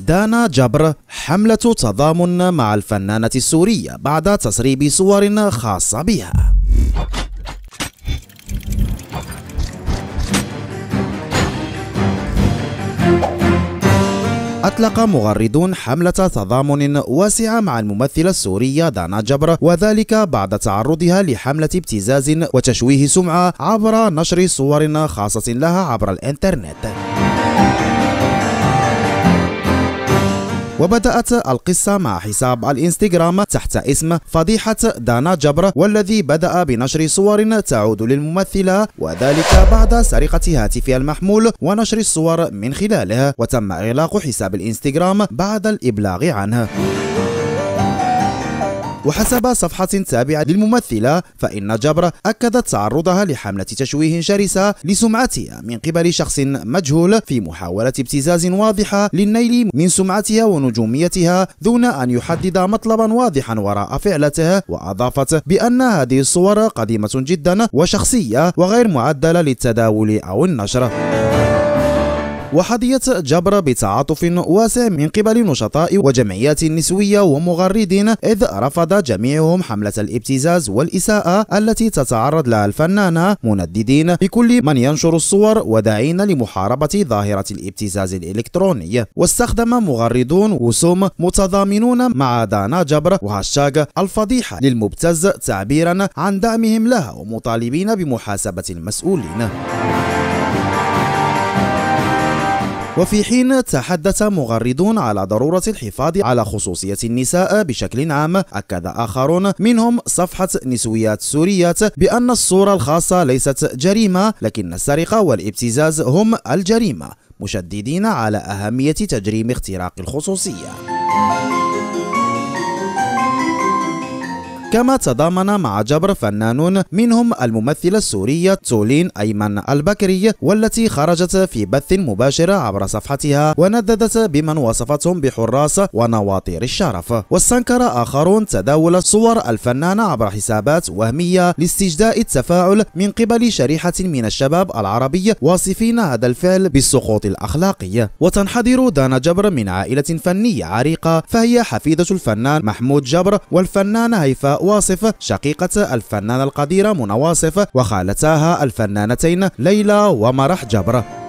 دانا جبر حملة تضامن مع الفنانة السورية بعد تسريب صور خاصة بها. أطلق مغردون حملة تضامن واسعة مع الممثلة السورية دانا جبر، وذلك بعد تعرضها لحملة ابتزاز وتشويه سمعة عبر نشر صور خاصة لها عبر الإنترنت. وبدأت القصة مع حساب الإنستغرام تحت اسم فضيحة دانا جبر، والذي بدأ بنشر صور تعود للممثلة، وذلك بعد سرقة هاتفها المحمول ونشر الصور من خلاله، وتم إغلاق حساب الإنستغرام بعد الإبلاغ عنه. وحسب صفحة تابعة للممثلة فإن جبر أكدت تعرضها لحملة تشويه شرسة لسمعتها من قبل شخص مجهول في محاولة ابتزاز واضحة للنيل من سمعتها ونجوميتها دون أن يحدد مطلبا واضحا وراء فعلته. وأضافت بأن هذه الصور قديمة جدا وشخصية وغير معدلة للتداول أو النشر. وحظيت جبر بتعاطف واسع من قبل نشطاء وجمعيات نسوية ومغردين، إذ رفض جميعهم حملة الابتزاز والإساءة التي تتعرض لها الفنانة، منددين بكل من ينشر الصور وداعين لمحاربة ظاهرة الابتزاز الإلكتروني. واستخدم مغردون وسوم متضامنون مع دانا جبر وهاشتاغ الفضيحة للمبتز تعبيرا عن دعمهم لها ومطالبين بمحاسبة المسؤولين. وفي حين تحدث مغردون على ضرورة الحفاظ على خصوصية النساء بشكل عام، أكد آخرون منهم صفحة نسويات سوريات بأن الصورة الخاصة ليست جريمة، لكن السرقة والابتزاز هم الجريمة، مشددين على أهمية تجريم اختراق الخصوصية. كما تضامن مع جبر فنانون منهم الممثلة السورية تولين أيمن البكري، والتي خرجت في بث مباشر عبر صفحتها ونددت بمن وصفتهم بحراس ونواطير الشرف. واستنكر آخرون تداول صور الفنانة عبر حسابات وهمية لاستجداء التفاعل من قبل شريحة من الشباب العربي، واصفين هذا الفعل بالسقوط الأخلاقي. وتنحدر دانا جبر من عائلة فنية عريقة، فهي حفيدة الفنان محمود جبر والفنانة هيفاء واصف شقيقة الفنانة القديرة منى واصف، وخالتاها الفنانتين ليلى ومرح جبر.